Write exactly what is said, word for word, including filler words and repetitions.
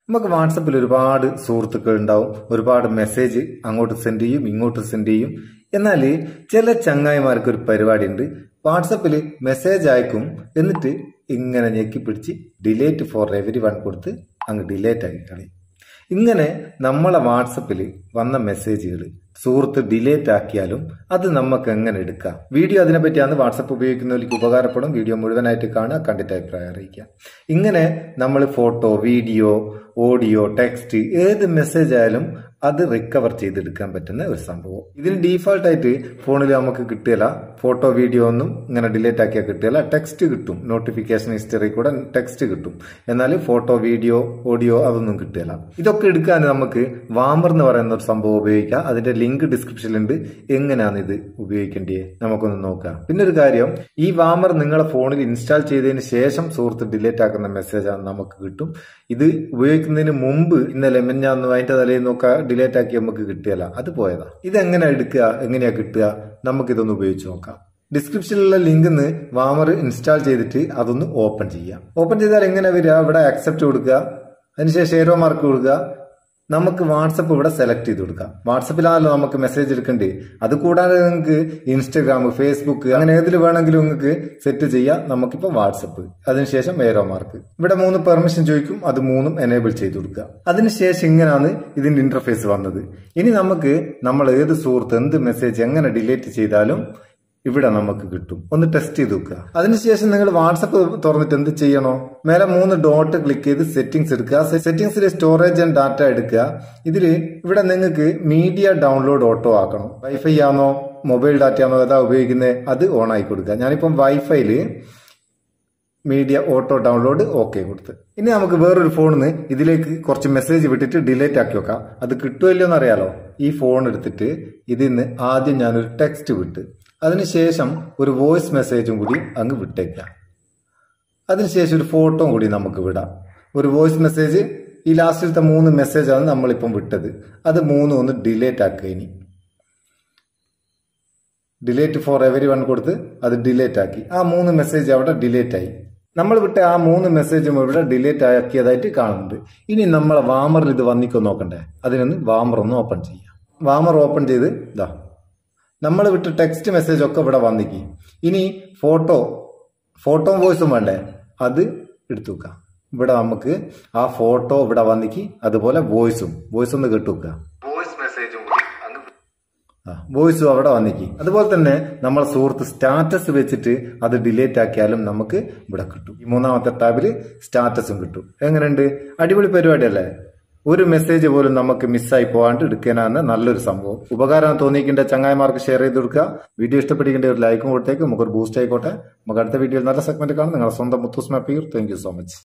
നമുക്ക് വാട്സപ്പിൽ ഒരുപാട് സുഹൃത്തുക്കൾ ഉണ്ടാവും, ഒരുപാട് മെസ്സേജ് അങ്ങോട്ട് സെൻഡ് ചെയ്യും, ഇങ്ങോട്ട് സെൻഡ് ചെയ്യും. എന്നാൽ ചില ചങ്ങായിമാർക്ക് ഒരു പരിപാടി ഉണ്ട്. വാട്സപ്പിൽ മെസ്സേജ് അയക്കും, എന്നിട്ട് ഇങ്ങനെ ഞെക്കി പിടിച്ച് ഡിലേറ്റ് ഫോർ എവരി വൺ കൊടുത്ത് അങ്ങ് ഡിലേറ്റ് ആക്കി കളയും. ഇങ്ങനെ നമ്മളെ വാട്സപ്പിൽ വന്ന മെസ്സേജുകൾ സുഹൃത്ത് ഡിലേറ്റ് ആക്കിയാലും അത് നമുക്ക് എങ്ങനെ എടുക്കാം? വീഡിയോ അതിനെപ്പറ്റിയാണ്. വാട്സപ്പ് ഉപയോഗിക്കുന്നവർക്ക് ഉപകാരപ്പെടും. വീഡിയോ മുഴുവനായിട്ട് കാണുക, കണ്ടിട്ട് അഭിപ്രായം അറിയിക്കുക. ഇങ്ങനെ നമ്മൾ ഫോട്ടോ, വീഡിയോ, ഓഡിയോ, ടെക്സ്റ്റ് ഏത് മെസ്സേജ് ആയാലും അത് റിക്കവർ ചെയ്തെടുക്കാൻ പറ്റുന്ന ഒരു സംഭവം. ഇതിന് ഡീഫോൾട്ട് ആയിട്ട് ഫോണിൽ നമുക്ക് കിട്ടുകയില്ല. ഫോട്ടോ, വീഡിയോ ഒന്നും ഇങ്ങനെ ഡിലേറ്റ് ആക്കിയാൽ കിട്ടുകയില്ല. ടെക്സ്റ്റ് കിട്ടും, നോട്ടിഫിക്കേഷൻ ഹിസ്റ്ററി കൂടെ ടെക്സ്റ്റ് കിട്ടും. എന്നാൽ ഫോട്ടോ, വീഡിയോ, ഓഡിയോ അതൊന്നും കിട്ടുകയില്ല. ഇതൊക്കെ എടുക്കാൻ നമുക്ക് വാമർ എന്ന് പറയുന്ന ഒരു സംഭവം ഉപയോഗിക്കാം. അതിന്റെ ലിങ്ക് ഡിസ്ക്രിപ്ഷനിലുണ്ട്. എങ്ങനെയാണ് ഇത് ഉപയോഗിക്കേണ്ടത് നമുക്കൊന്ന് നോക്കാം. പിന്നെ ഒരു കാര്യം, ഈ വാമർ നിങ്ങളെ ഫോണിൽ ഇൻസ്റ്റാൾ ചെയ്തതിന് ശേഷം സുഹൃത്ത് ഡിലേറ്റ് ആക്കുന്ന മെസ്സേജാണ് നമുക്ക് കിട്ടും. ഇത് ഉപയോഗിക്കുന്നതിന് മുമ്പ് ഇന്നലെ മെഞ്ഞാന്ന് അതിന്റെ തലയിൽ നോക്കാം ഡിലേറ്റ് ആക്കി നമുക്ക് കിട്ടുകയല്ല, അത് പോയതാ. ഇതെങ്ങനെ എടുക്കുക, എങ്ങനെയാ കിട്ടുക, നമുക്കിതൊന്ന് ഉപയോഗിച്ച് നോക്കാം. ഡിസ്ക്രിപ്ഷനിലുള്ള ലിങ്ക് നിന്ന് വാമർ ഇൻസ്റ്റാൾ ചെയ്തിട്ട് അതൊന്ന് ഓപ്പൺ ചെയ്യാം. ഓപ്പൺ ചെയ്താൽ എങ്ങനെ വരിക? ഇവിടെ ആക്സെപ്റ്റ് കൊടുക്കുക, അതിനുശേഷം ഏരോ മാർക്ക് കൊടുക്കുക. നമുക്ക് വാട്സപ്പ് ഇവിടെ സെലക്ട് ചെയ്ത് കൊടുക്കാം. വാട്സപ്പിലാണല്ലോ നമുക്ക് മെസ്സേജ് എടുക്കേണ്ടത്. അത് കൂടാതെ നിങ്ങൾക്ക് ഇൻസ്റ്റഗ്രാം, ഫേസ്ബുക്ക് അങ്ങനെ ഏതിൽ വേണമെങ്കിലും നിങ്ങൾക്ക് സെറ്റ് ചെയ്യാം. നമുക്കിപ്പോൾ വാട്സപ്പ്, അതിനുശേഷം ഏരോ മാർക്ക്. ഇവിടെ മൂന്ന് പെർമിഷൻ ചോദിക്കും, അത് മൂന്നും എനേബിൾ ചെയ്ത് കൊടുക്കുക. അതിനുശേഷം ഇങ്ങനെയാണ് ഇതിന്റെ ഇന്റർഫേസ് വന്നത്. ഇനി നമുക്ക് നമ്മൾ ഏത് സുഹൃത്ത് എന്ത് മെസ്സേജ് എങ്ങനെ ഡിലീറ്റ് ചെയ്താലും ഇവിടെ നമുക്ക് കിട്ടും. ഒന്ന് ടെസ്റ്റ് ചെയ്ത് നോക്കുക. അതിനുശേഷം നിങ്ങൾ വാട്സപ്പ് തുറന്നിട്ട് എന്ത് ചെയ്യണോ, മേലെ മൂന്ന് ഡോട്ട് ക്ലിക്ക് ചെയ്ത് സെറ്റിംഗ്സ് എടുക്കുക. സെറ്റിംഗ്സിൽ സ്റ്റോറേജ് ആൻഡ് ഡാറ്റ എടുക്കുക. ഇതിൽ ഇവിടെ നിങ്ങൾക്ക് മീഡിയ ഡൗൺലോഡ് ഓട്ടോ ആക്കണം. വൈഫൈ ആണോ മൊബൈൽ ഡാറ്റ ആണോ ഏതാ ഉപയോഗിക്കുന്നത്, അത് ഓൺ ആയി കൊടുക്കുക. ഞാനിപ്പം വൈഫൈയില് മീഡിയ ഓട്ടോ ഡൗൺലോഡ് ഓക്കെ കൊടുത്ത്. ഇനി നമുക്ക് വേറൊരു ഫോണിൽ നിന്ന് ഇതിലേക്ക് കുറച്ച് മെസ്സേജ് വിട്ടിട്ട് ഡിലേറ്റ് ആക്കി വെക്കാം. അത് കിട്ടുമല്ലോ എന്നറിയാലോ. ഈ ഫോൺ എടുത്തിട്ട് ഇതിൽ നിന്ന് ആദ്യം ഞാനൊരു ടെക്സ്റ്റ് വിട്ട്, അതിനുശേഷം ഒരു വോയിസ് മെസ്സേജും കൂടി അങ്ങ് വിട്ടേക്കാം. അതിനുശേഷം ഒരു ഫോട്ടോ കൂടി നമുക്ക് വിടാം. ഒരു വോയിസ് മെസ്സേജ്, ഈ ലാസ്റ്റിലത്തെ മൂന്ന് മെസ്സേജാണ് നമ്മളിപ്പം വിട്ടത്. അത് മൂന്നും ഒന്ന് ഡിലേറ്റ് ആക്കുക. ഇനി ഡിലേറ്റ് ഫോർ എവരി വൺ കൊടുത്ത് അത് ഡിലേറ്റ് ആക്കി. ആ മൂന്ന് മെസ്സേജ് അവിടെ ഡിലേറ്റ് ആയി. നമ്മൾ വിട്ട ആ മൂന്ന് മെസ്സേജും ഇവിടെ ഡിലേറ്റ് ആക്കിയതായിട്ട് കാണുന്നുണ്ട്. ഇനി നമ്മളെ വാമറിൽ ഇത് വന്നിക്കോ നോക്കണ്ടേ, അതിനൊന്ന് വാമർ ഒന്ന് ഓപ്പൺ ചെയ്യാം. വാമർ ഓപ്പൺ ചെയ്ത് ഇതാ നമ്മൾ വിട്ട് ടെക്സ്റ്റ് മെസ്സേജ് ഒക്കെ ഇവിടെ വന്നിക്കി. ഇനി ഫോട്ടോ ഫോട്ടോ വോയിസും വേണ്ടേ, അത് എടുത്തു വെക്കാം. ഇവിടെ നമുക്ക് ആ ഫോട്ടോ ഇവിടെ വന്നിക്കി, അതുപോലെ വോയിസും വോയിസ് ഒന്ന് കേട്ടുവെക്കുക. വോയിസ് മെസ്സേജും ആ വോയിസും അവിടെ വന്നിക്കി. അതുപോലെ തന്നെ നമ്മളെ സുഹൃത്ത് സ്റ്റാറ്റസ് വെച്ചിട്ട് അത് ഡിലേറ്റ് ആക്കിയാലും നമുക്ക് ഇവിടെ കിട്ടും. ഈ മൂന്നാമത്തെ ടാബിൽ സ്റ്റാറ്റസും കിട്ടും. എങ്ങനെയുണ്ട്? അടിപൊളി പരിപാടിയല്ലേ? ഒരു മെസ്സേജ് പോലും നമുക്ക് മിസ്സായി പോകാണ്ട് എടുക്കാനാണ് നല്ലൊരു സംഭവം. ഉപകാരം തോന്നിക്കേണ്ട ചങ്ങായിമാർക്ക് ഷെയർ ചെയ്ത് കൊടുക്കുക. വീഡിയോ ഇഷ്ടപ്പെട്ടിരിക്കേണ്ട ഒരു ലൈക്കും കൊടുത്തേക്ക് നമുക്കൊരു ബൂസ്റ്റ് ആയിക്കോട്ടെ. നമുക്ക് അടുത്ത വീഡിയോയിൽ നല്ല സെഗ്മെന്റ് കാണാം. നിങ്ങളുടെ സ്വന്തം Muthoos Meppayur. Thank you so much.